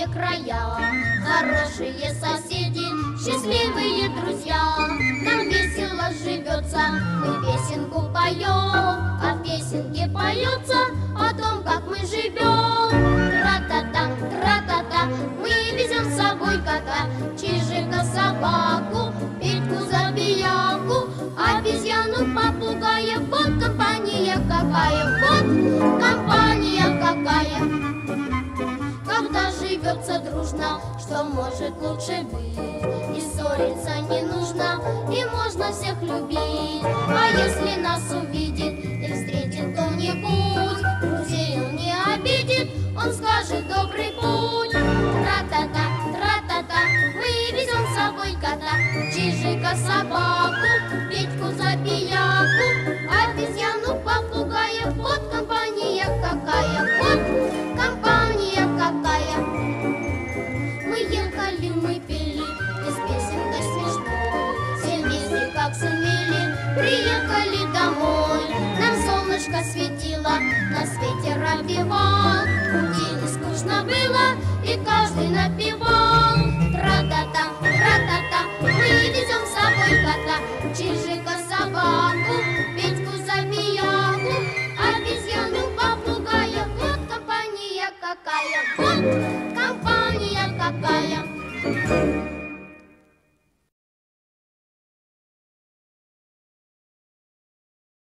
далекие края, хорошие соседи, счастливые друзья. Нам весело живется, мы песенку поем, а в песенке поется о том, как мы живем. Тра-та-та, тра-та-та, мы везем с собой кота, чижика, собаку, Петьку, забияку, обезьяну, попугая. Вот компания какая, вот компания какая. Когда живется дружно, что может лучше быть? И ссориться не нужно, и можно всех любить. А если нас увидит и встретит кто-нибудь, друзей он не обидит, он скажет добрый путь. Тра-та-та, тра-та-та, мы везем с собой кота, чижика, собаку, Петьку, забияку, обезьяну, попугая. Вот компания какая, вот компания какая. Мы ехали, мы пели, из песенкой смешной, все вместе как сумели, приехали домой. Нам солнышко светило, на свете ропевал, пути не скучно было, и каждый напевал. Тра-та-та, тра-та-та, мы везем с собой кота, чижика, собаку, Петьку, забияку, обезьяну, попугая. Вот компания какая, вот компания какая.